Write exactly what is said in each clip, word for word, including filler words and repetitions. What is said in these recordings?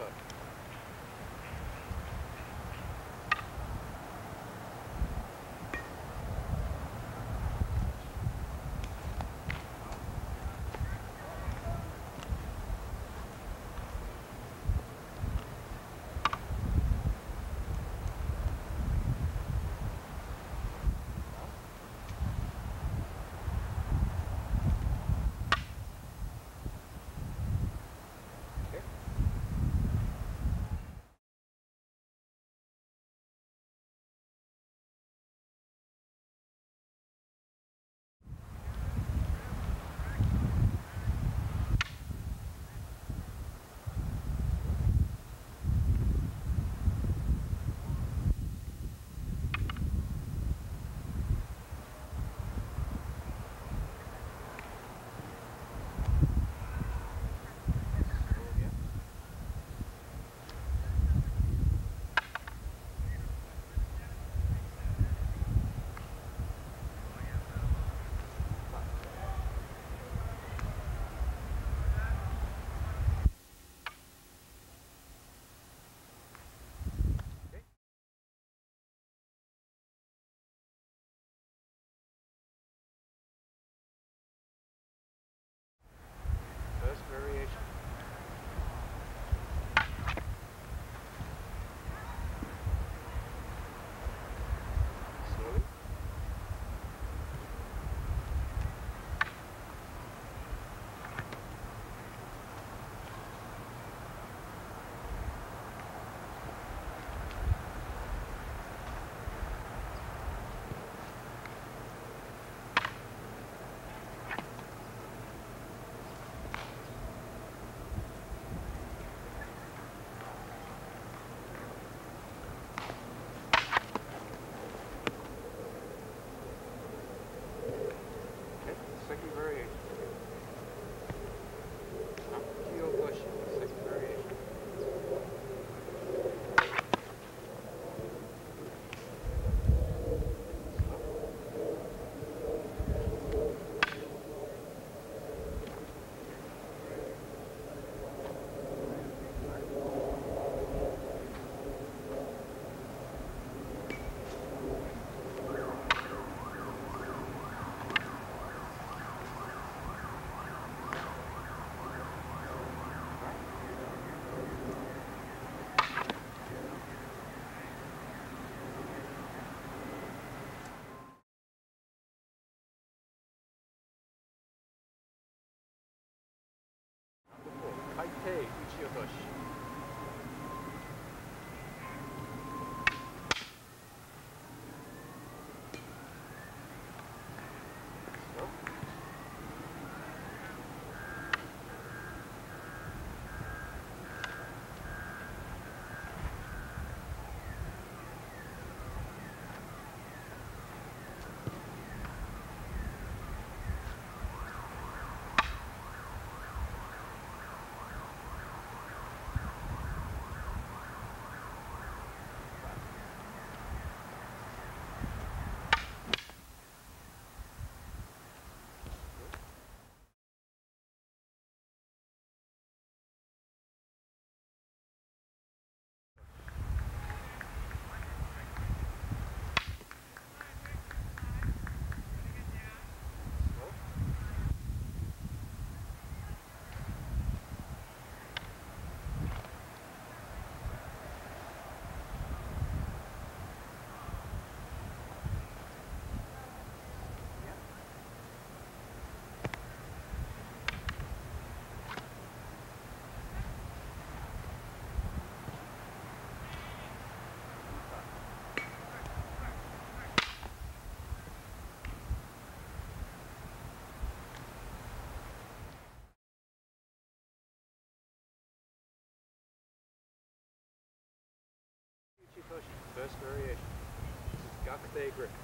First variation. Gakute grip.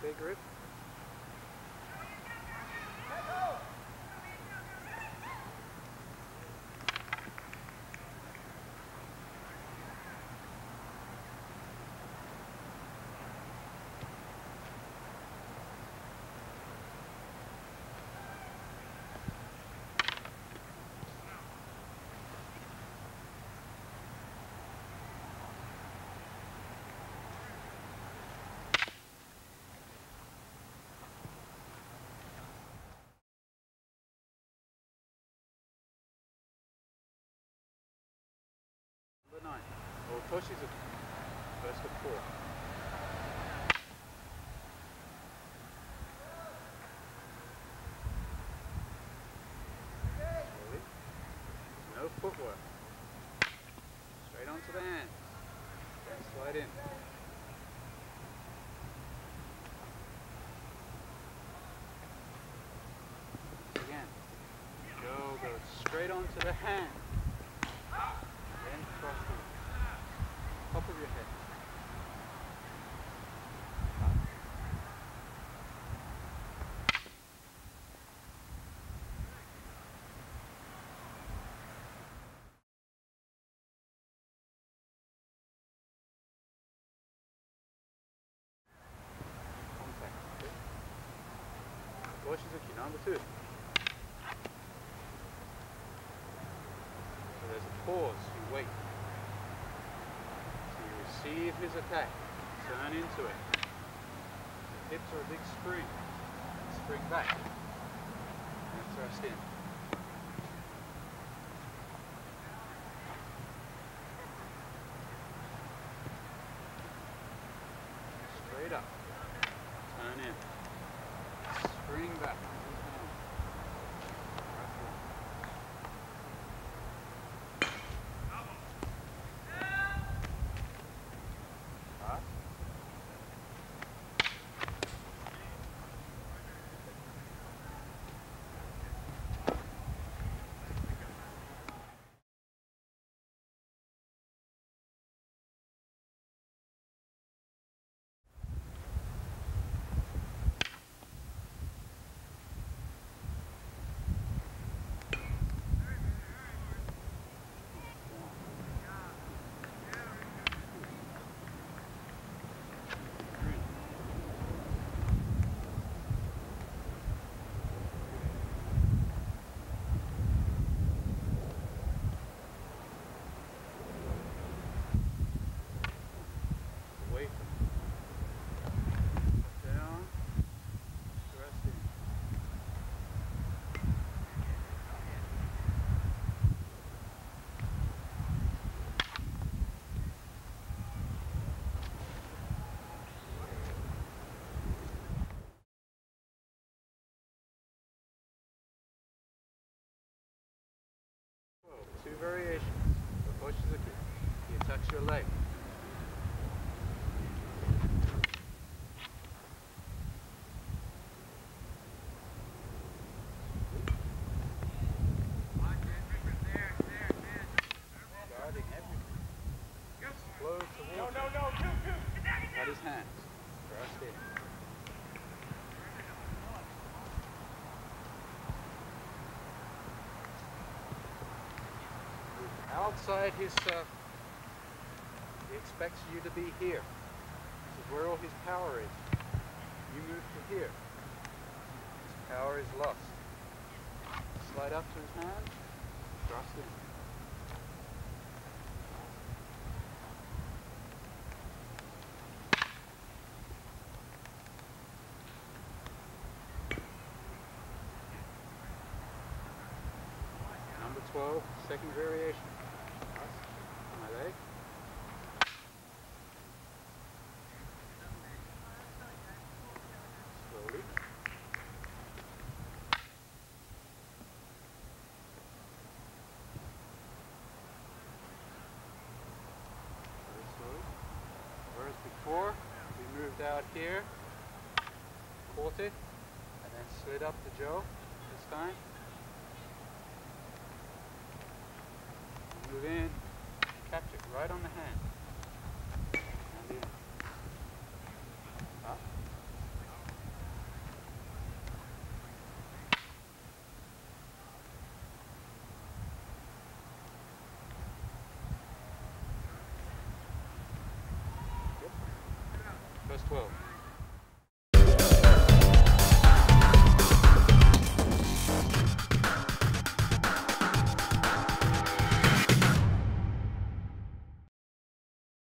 Gakute grip. Number nine. Or Toshizuki. First of four. Slowly. No footwork. Straight onto the hand. Then slide in. Again. Go, go straight onto the hand. Then cross the top of your head. Contact. Okay. Toshizuki, number two. So there's a pause, you wait. So you receive his attack, turn into it. The hips are a big spring. Spring back. And thrust in. Straight up. Turn in. Spring back. Away from it. Down. Thrust in. Whoa, two variations. So Toshizuki, he attacks your leg. Guarding everything. Flow towards no, no, no, two, two. At his hands. Thrust in. Outside his circle. He expects you to be here. This is where all his power is. You move to here. His power is lost. Slide up to his hand. Thrust in. Number twelve, second variation. My leg. Slowly. Very slowly. Whereas before, we moved out here, caught it, and then slid up to Joe this time. Move in, catch it right on the hand. And in. Up. twelve.